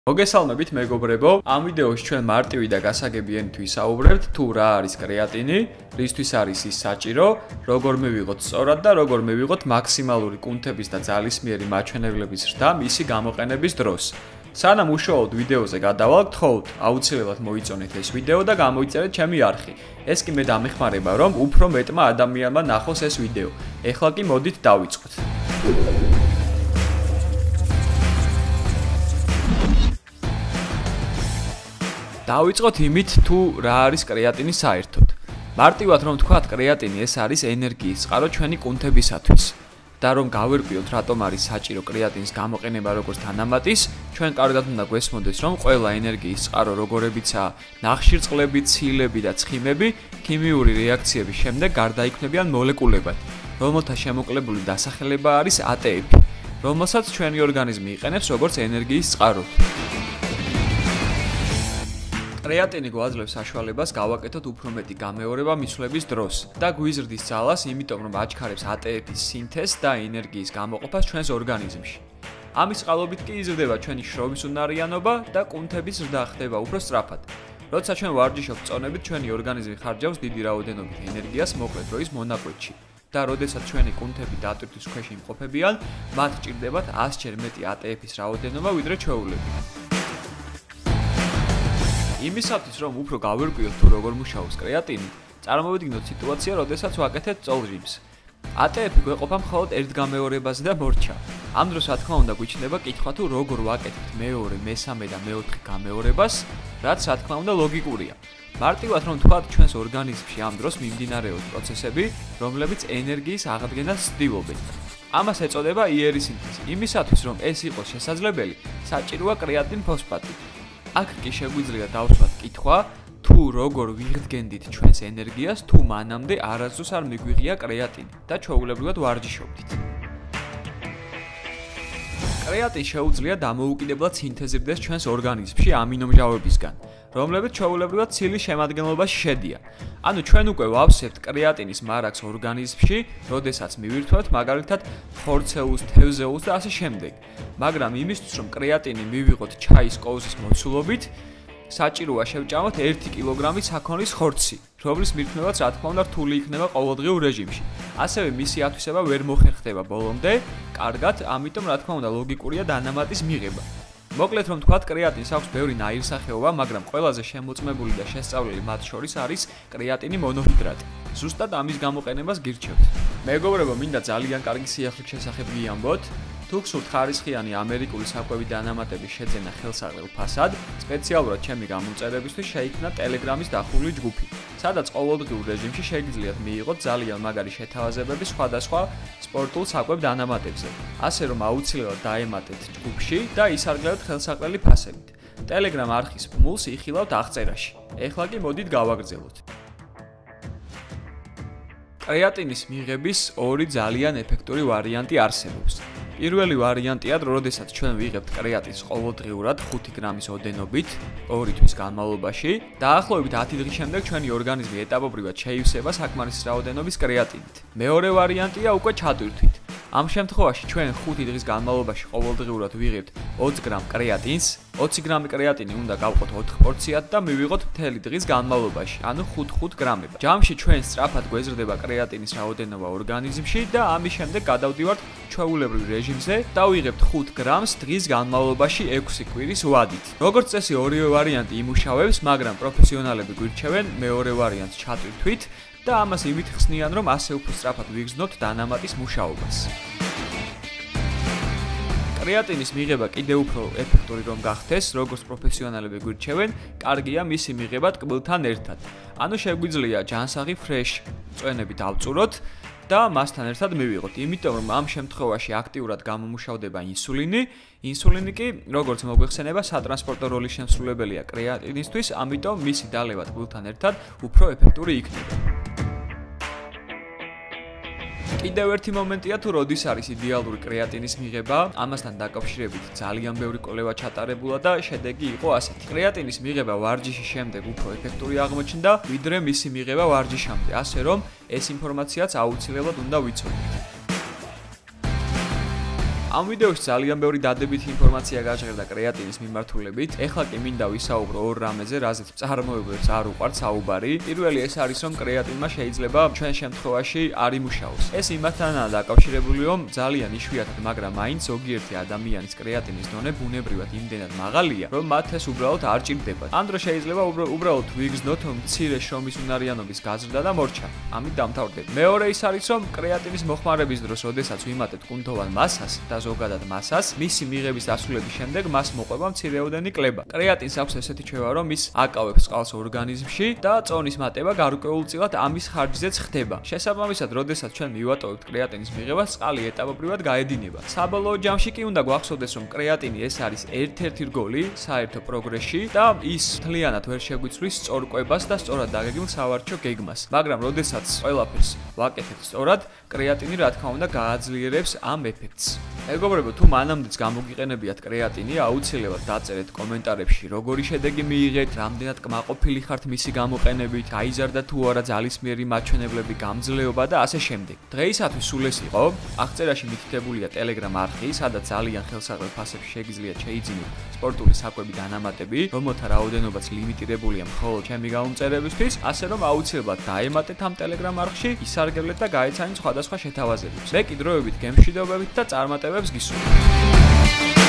მოგესალმებით მეგობრებო, ამ ვიდეოში ჩვენ მარტივი და გასაგები ენით ვისაუბრებთ თუ რა არის კრეატინი, რისთვის არის ის საჭირო, როგორ მივიღოთ სწორად და როგორ მივიღოთ მაქსიმალური კუნთების და ძალისმიერი მაჩვენებლების ზრდა მისი გამოყენების დროს. სანამ უშუალოდ ვიდეოზე გადავალ, გთხოვთ, აუცილებლად მოიწონეთ ეს ვიდეო და გამოიწერეთ ჩემი არხი. ეს კი მე დამეხმარება, რომ უფრო მეტმა ადამიანმა ნახოს ეს ვიდეო. ეხლა კი მოდით დავიწყოთ. დავიწყოთ იმით, თუ რა არის კრეატინი საერთოდ. მარტივად რომ ვთქვათ, კრეატინი ეს არის ენერგიის წყარო ჩვენი კუნთებისათვის. და რომ გავერკვიოთ, რატომ არის საჭირო კრეატინის გამოყენება როგორც თანამატის, ჩვენ კარგად უნდა გვესმოდეს, რომ ყველა ენერგიის წყარო, როგორებიცაა ნახშირწყლები, ცილები და ცხიმები, ქიმიური რეაქციების შემდეგ გარდაიქმნებიან მოლეკულებად, რომელთა შემოკლებული დასახელება არის ATP, რომელსაც ჩვენი ორგანიზმი იყენებს როგორც ენერგიის წყაროდ. კრეატინი გვაძლევს საშუალებას გავაკეთოთ უფრო მეტი გამეორება მიცვლების დროს და გვიზრდის ძალას, იმიტომ რომ აჩქარებს ATP-ის სინთეზს და ენერგიის გამოყოფას ჩვენს ორგანიზმში. ამის წყალობით კი იზრდება ჩვენი შრომის უნარიანობა და კუნთების ზრდა ხდება უფრო სწრაფად. როცა ჩვენ ვარჯიშობთ წონებით, ჩვენი ორგანიზმი ხარჯავს დიდი რაოდენობით ენერგიას მოკლე დროის მონაკვეთში და როდესაც ჩვენი კუნთები დატვირთვის ქვეშ იმყოფებიან, მათ ჭირდებათ 100-ჯერ მეტი ATP-ის რაოდენობა ვიდრე ჩვეულები. იმისათვის, რომ უფრო გავერკვიოთ თუ როგორ მუშაობს კრეატინი, წარმოვიდგინოთ სიტუაცია, როდესაც ვაკეთებთ წოლ-ჟიმს. ATP გვეყოფა მხოლოდ ერთ გამეორებაზე და მორჩა. ამ დროს, რა თქმა უნდა, გვიჩნდება კითხვა თუ როგორ ვაკეთებთ მეორე, მესამე და მეოთხე გამეორებას, რაც რა თქმა უნდა ლოგიკურია. მარტივად რომ ვთქვათ, ჩვენს ორგანიზმში ამ დროს მიმდინარეობს პროცესები, რომლებიც ენერგიის აღდგენას ცდილობენ. ამას ეწოდება იერის სინთეზი. იმისათვის, რომ ეს იყოს შესაძლებელი, საჭიროა კრეატინ ფოსფატი. აქ კი შეგვიძლია დავსვათ კითხვა, თუ როგორ ვიღდგენდით ჩვენს ენერგიას, თუ მანამდე არასდროს არ მიგვიღია კრეატინი და ჩვეულებრივად ვარჯიშობდით. კრეატინი შეუძლია დამოუკიდებლად სინთეზირდეს ჩვენს ორგანიზმში ამინომჟავებისგან, რომლებიც ჩვეულებრივად ცილის შემადგენლობაში შედიან. ანუ ჩვენ უკვე ვავსებთ კრეატინის მარაგს ორგანიზმში, როდესაც მივირთვევთ მაგალითად ხორცეულს, თევზეულს და ასე შემდეგ. მაგრამ იმისთვის, რომ კრეატინი მივიღოთ ჩაის კოვზის მოცულობით, საჭიროა შევჭამოთ 1 კილოგრამი საქონლის ხორცი, რომლის მირთმევაც რა თქმა უნდა რთული იქნება ყოველდღიურ რეჟიმში. ასევე მისი ათვისება ვერ მოხერხდება ბოლომდე, კარგად, ამიტომ რა თქმა უნდა ლოგიკურია დანამატის მიღება. მოკლედ რომ თქვათ, კრეატინს აქვს ბევრი ნაირსახეობა, მაგრამ ყველაზე შემოწმებული და შესწავლილი მათ შორის არის კრეატინი მონოჰიდრატი. ზუსტად ამის გამოყენებას გირჩევთ. მეგობრებო, მინდა ძალიან კარგი სიახლით შესახებ გიამბოთ. თუ გსურთ ხარისხიანი ამერიკული საკვები დანამატების შეძენა ხელსაყრელ ფასად, სპეციალურად ჩემი გამომწერებისთვის შეიქმნა Telegram-ის დახურული ჯგუფი, სადაც ყოველდღიურ რეჟიმში შეგიძლიათ მიიღოთ ძალიან მაგარი შეთავაზებები სხვადასხვა სპორტულ საკვებ დანამატებზე. ასე რომ აუცილებლად დაემატეთ ჯგუფში და ისარგებლეთ ხელსაყრელი ფასებით. Telegram არხის ფმულს იხილავთ აღწერაში. ეხლა კი მოდით გავაგრძელოთ. კრეატინის მიღების ორი ძალიან ეფექტური ვარიანტი არსებობს. პირველი ვარიანტია, როდესაც ჩვენ ვიღებთ კრეატინს ყოველდღიურად 5 გრამის ოდენობით 2 თვის განმავლობაში, დაახლოებით 10 დღის შემდეგ ჩვენი ორგანიზმი ეტაპობრივად შეივსება საკმარისი რაოდენობის კრეატინით. მეორე ვარიანტია უკვე ჩატვირთვით. ამ შემთხვევაში ჩვენ 5 დღის განმავლობაში ყოველდღიურად ვიღებთ 20 გრამ კრეატინს, 20 გრამი კრეატინი უნდა გავყოთ 4 პორციად და მივიღოთ მთელი დღის განმავლობაში, ანუ 5 გრამება. ჯამში ჩვენ სწრაფად გვეზრდება კრეატინის რაოდენობა ორგანიზმში და ამის შემდეგ გადავდივართ ჩვეულებრივ რეჟიმზე და ვიღებთ 5 გრამს დღის განმავლობაში 6 კვირის ვადით. როგორც წესი, ორივე ვარიანტი იმუშავებს, მაგრამ პროფესიონალები გვირჩევენ მეორე ვარიანტს ჩატვირთვით და ამას იმით ხსნიან, რომ ასე უფრო სწრაფად ვიგრძნოთ დანამატის მუშაობას. კრეატინის მიღება კიდევ უფრო ეფექტური რომ გახდეს, როგორც პროფესიონალები გვირჩევენ, კარგია მისი მიღება ტკბილთან ერთად. ანუ შეგვიძლია ჯანსაღი ფრეშ წვენები დავწუროთ და მასთან ერთად მივიღოთ, იმიტომ რომ ამ შემთხვევაში აქტიურად გამომუშავდება ინსულინი. ინსულინი კი, როგორც მოგვეხსენება, სატრანსპორტო როლის შემსრულებელია კრეატინისთვის, ამიტომ მისი დალევა ტკბილთან ერთად უფრო ეფექტური იქნება. კიდევ ერთი მომენტია თუ როდის არის იდეალური კრეატინის მიღება, ამასთან დაკავშირებით ძალიან ბევრი კვლევა ჩატარებულა და შედეგი იყო ასეთი. კრეატინის მიღება ვარჯიშის შემდეგ უფრო ეფექტური აღმოჩნდა, ვიდრე მისი მიღება ვარჯიშამდე, ასე რომ ეს ინფორმაციაც აუცილებლად უნდა ვიცოდეთ. ამ ვიდეოში ძალიან ბევრი დადებითი ინფორმაცია გაჟღერდა კრეატინის მიმართულებით. ეხლა კი მინდა ვისაუბრო ორ რამეზე, რაზეც მწარმოებლებს არ უყვართ საუბარი. პირველი ეს არის, რომ კრეატინმა შეიძლება ჩვენ შემთხვევაში არ იმუშაოს. ეს იმათთანაა დაკავშირებული, რომ ძალიან იშვიათად, მაგრამ მაინც ზოგიერთი ადამიანის კრეატინის დონე ბუნებრივად იმდენად მაღალია, რომ მათ ეს უბრალოდ არ ჭირდებათ. ამ დროს შეიძლება უბრალოდ ვიგრძნოთ მცირე შრომის უნარიანობის გაზრდა და მორჩა. ამით დამთავრდეთ. მეორე ის არის, რომ კრეატინის მოხმარების დროს, ოდესაც ვიმატებთ კუნთოვან მასას და ზოგადად მასას, მისი მიღების დასრულების შემდეგ მას მოყვება მცირეოდენი კლება. კრეატინს აქვს ესეთი ჩვევა, რომ ის აკავებს წყალს ორგანიზმში და წონის მატება გარკვეულწილად ამის ხარჯზეც ხდება. შესაბამისად, ოდესაც ჩვენ მივატოვებთ კრეატინის მიღებას, წყალი ეტაპობრივად გაედინება. საბოლოო ჯამში კი უნდა გვახსოვდეს, რომ კრეატინი ეს არის ერთ-ერთი რგოლი საერთო პროგრესში და ის მთლიანად ვერ შეგვიცვლის სწორკვებას და სწორად დაგეგმილ სავარჯიშო გეგმას. მაგრამ როდესაც ყველაფერს ვაკეთებთ სწორად, კრეატინი რა თქმა უნდა გააძლიერებს ამ ეფექტს. მეგობრებო, თუ მანამდეც გამოგიყენებიათ კრეატინი, აუცილებლად დაწერეთ კომენტარებში, როგორი შედეგი მიიღეთ, რამდენად კმაყოფილი ხართ მისი გამოყენებით, გაიზარდა თუ არა ძალისმიერი მაჩვენებლები, გამძლეობა და ასე შემდეგ. დღეისათვის სულ ეს იყო. აღწერაში მითითებულია Telegram არხი, სადაც ძალიან ხელსაყრელ ფასებში შეგიძლიათ შეიძინოთ სპორტული საკვები დანამატები, რომელთა რაოდენობაც ლიმიტირებულია მხოლოდ ჩემი გამომწერებისთვის, ასე რომ აუცილებლად დაემატეთ ამ Telegram არხში, ისარგებლეთ და გაეცანით სხვადასხვა შეთავაზებებს. მე კი დროებით გემშვიდობებით და წარმატებებს გისურვებთ.